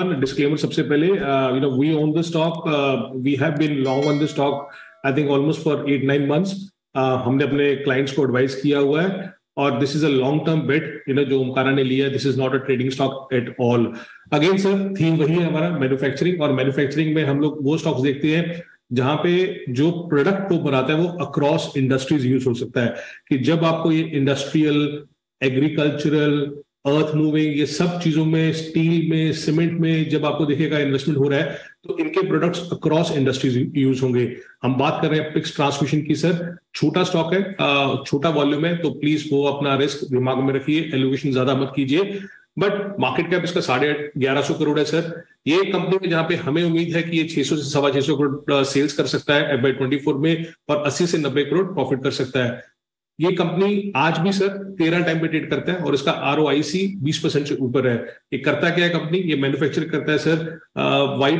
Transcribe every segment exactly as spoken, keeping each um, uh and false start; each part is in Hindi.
एवरीवन, डिस्क्लेमर सबसे पहले, you know we own the stock, we have been long on the stock I think almost for eight nine months. हमने अपने क्लाइंट्स को एडवाइस किया हुआ है और this is a long term bet, you know जो ओमकारा ने लिया, this is not a trading stock at all. Again sir, theme वही है हमारा, मैन्युफैक्चरिंग, और मैन्युफैक्चरिंग में हम लोग वो स्टॉक्स देखते हैं जहां पे जो प्रोडक्ट को बनाता है वो अक्रॉस इंडस्ट्रीज यूज हो सकता है। कि जब आपको ये इंडस्ट्रियल, एग्रीकल्चरल, अर्थ मूविंग, ये सब चीजों में, स्टील में, सीमेंट में जब आपको देखेगा इन्वेस्टमेंट हो रहा है तो इनके प्रोडक्ट्स अक्रॉस इंडस्ट्रीज यूज होंगे। हम बात कर रहे हैं पिक्स ट्रांसमिशन की सर, छोटा स्टॉक है, छोटा वॉल्यूम है, तो प्लीज वो अपना रिस्क दिमाग में रखिए, एलोकेशन ज्यादा मत कीजिए। बट मार्केट कैप इसका साढ़े ग्यारह सौ करोड़ है सर। ये कंपनी है जहां पे हमें उम्मीद है कि ये छह सौ से सवा छह सौ करोड़ सेल्स कर सकता है एफ वाई ट्वेंटी फोर में और अस्सी से नब्बे करोड़ प्रॉफिट कर सकता है। ये कंपनी आज भी सर तेरह टाइम पे ट्रेड करता है और इसका आर ओ आई सी बीस परसेंट से ऊपर है। ये करता क्या है कंपनी, ये मैन्युफैक्चर करता है सर वाइड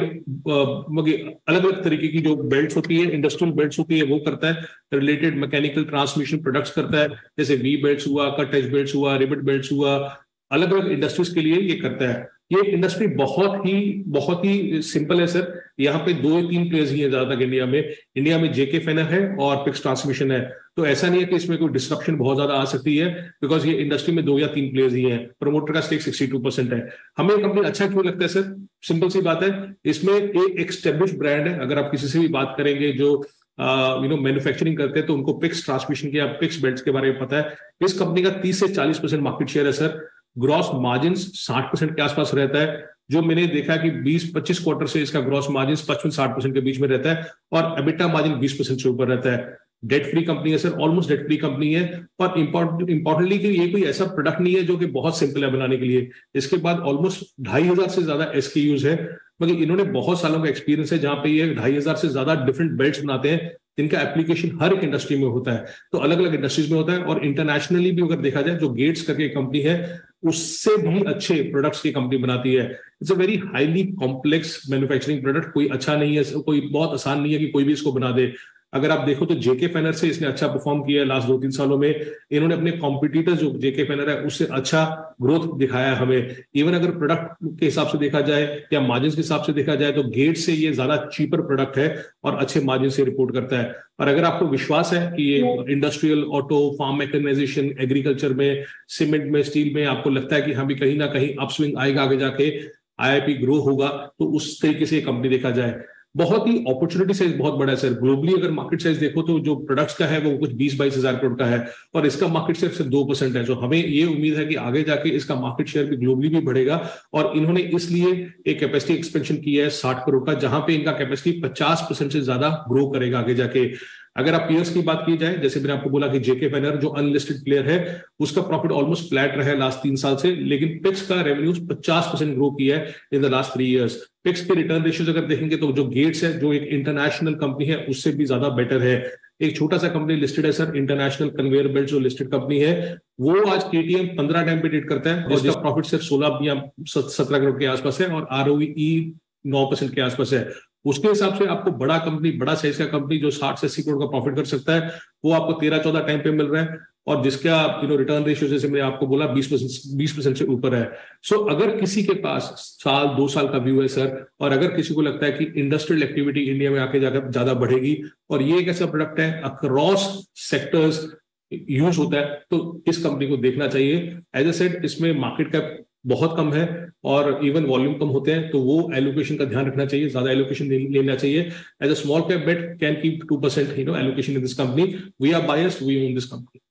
अलग अलग तरीके की जो बेल्ट्स होती है, इंडस्ट्रियल बेल्ट्स होती है, वो करता है। रिलेटेड मैकेनिकल ट्रांसमिशन प्रोडक्ट्स करता है, जैसे वी बेल्ट्स हुआ, कट एज बेल्ट्स हुआ, रिवेट बेल्ट्स हुआ, अलग अलग इंडस्ट्रीज के लिए ये करता है। ये इंडस्ट्री बहुत ही बहुत ही सिंपल है सर। यहाँ पे दो या तीन प्लेयर्स ही हैं ज्यादातर इंडिया में। इंडिया में जेके फेनर है और पिक्स ट्रांसमिशन है, तो ऐसा नहीं है कि इसमें कोई डिस्ट्रप्शन बहुत ज्यादा आ सकती है, बिकॉज ये इंडस्ट्री में दो या तीन प्लेयर्स ही हैं। प्रमोटर का स्टेक सिक्सटी टू परसेंट है। हमें कंपनी अच्छा क्यों लगता है सर? सिंपल सी बात है, इसमें एक एस्टेब्लिश ब्रांड है। अगर आप किसी से भी बात करेंगे जो यू नो मैन्युफैक्चरिंग करते हैं तो उनको पिक्स ट्रांसमिशन के या पिक्स बेल्ट्स के बारे में पता है। इस कंपनी का तीस से चालीस परसेंट मार्केट शेयर है सर। ग्रॉस मार्जिन साठ परसेंट के आसपास रहता है, जो मैंने देखा कि बीस पच्चीस क्वार्टर से इसका ग्रॉस मार्जिन पचपन साठ परसेंट के बीच में रहता है और एबिटा मार्जिन बीस परसेंट से ऊपर रहता है। डेट फ्री कंपनी है sir, almost debt free company है। और इंपॉर्टेंटली कि ये कोई ऐसा प्रोडक्ट नहीं है जो कि बहुत सिंपल है बनाने के लिए। इसके बाद ऑलमोस्ट ढाई हजार से ज्यादा एसकेयूज है, मगर इन्होंने बहुत सालों का एक्सपीरियंस है जहां पे ये ढाई हजार से ज्यादा डिफरेंट बेल्ट्स बनाते हैं जिनका एप्लीकेशन हर एक इंडस्ट्री में होता है, तो अलग अलग इंडस्ट्रीज में होता है। और इंटरनेशनली भी अगर देखा जाए, जो गेट्स करके कंपनी है उससे भी अच्छे प्रोडक्ट्स की कंपनी बनाती है। It's a very highly complex manufacturing product, कोई अच्छा नहीं है, कोई बहुत आसान नहीं है कि कोई भी इसको बना दे। अगर आप देखो तो जेके फेनर से इसने अच्छा परफॉर्म किया है लास्ट दो तीन सालों में। इन्होंने अपने कॉम्पिटिटर जो जेके फेनर है उससे अच्छा ग्रोथ दिखाया है हमें। इवन अगर प्रोडक्ट के हिसाब से देखा जाए या मार्जिन के हिसाब से देखा जाए तो गेट से ये ज्यादा चीपर प्रोडक्ट है और अच्छे मार्जिन से रिपोर्ट करता है। और अगर आपको विश्वास है कि ये industrial, auto, farm mechanisation, agriculture में, सीमेंट में, स्टील में आपको लगता है कि हाँ भी कहीं ना कहीं अपस्विंग आएगा, आगे जाके आई आई पी ग्रो होगा, तो उस तरीके से कंपनी देखा जाए। बहुत ही अपॉर्चुनिटी साइज बहुत बड़ा है सर। ग्लोबली अगर मार्केट साइज देखो तो जो प्रोडक्ट्स का है वो कुछ बीस बाईस हजार करोड़ का है और इसका मार्केट शेयर सिर्फ दो परसेंट है। जो हमें ये उम्मीद है कि आगे जाके इसका मार्केट शेयर भी ग्लोबली भी बढ़ेगा। और इन्होंने इसलिए एक कैपेसिटी एक्सपेंशन किया है साठ करोड़ का, जहां पे इनका कैपेसिटी पचास परसेंट से ज्यादा ग्रो करेगा आगे जाके। अगर आप पीयर्स की बात की जाए, जैसे मैंने आपको बोला कि जेके फेनर जो अनलिस्टेड प्लेयर है उसका प्रॉफिट ऑलमोस्ट फ्लैट रहा है लास्ट तीन साल से, लेकिन पिक्स का रेवेन्यूज पचास परसेंट ग्रो किया है in the last three years. Pix के रिटर्न रेशियोज अगर देखेंगे तो जो गेट्स है, जो एक इंटरनेशनल कंपनी है, उससे भी ज्यादा बेटर है। एक छोटा सा कंपनी लिस्टेड है सर, इंटरनेशनल कन्वेयर बेल्ट जो लिस्टेड कंपनी है, वो आज केटीएम पंद्रह टाइम पे ट्रेड करता है और जिसका प्रॉफिट सिर्फ सोलह या सत्रह करोड़ के आसपास है और आर ओ ई नौ परसेंट के आसपास है। उसके हिसाब से आपको बड़ा कंपनी, बड़ा साइज का कंपनी जो साठ से अस्सी करोड़ का प्रॉफिट कर सकता है, वो आपको तेरह चौदह टाइम पे मिल रहा है और जिसका यू नो रिटर्न रेशियो जैसे मैंने आपको बोला बीस परसेंट बीस परसेंट से ऊपर है। सो so, अगर किसी के पास साल दो साल का व्यू है सर, और अगर किसी को लगता है कि इंडस्ट्रियल एक्टिविटी इंडिया में आके जाकर ज्यादा बढ़ेगी और ये एक ऐसा प्रोडक्ट है अक्रॉस सेक्टर्स यूज होता है, तो इस कंपनी को देखना चाहिए। एज ए सेड, इसमें मार्केट कैप बहुत कम है और इवन वॉल्यूम कम होते हैं, तो वो एलोकेशन का ध्यान रखना चाहिए, ज्यादा एलोकेशन लेना चाहिए। As a small cap bet can keep two percent you know allocation in this company. We are biased, we own this company.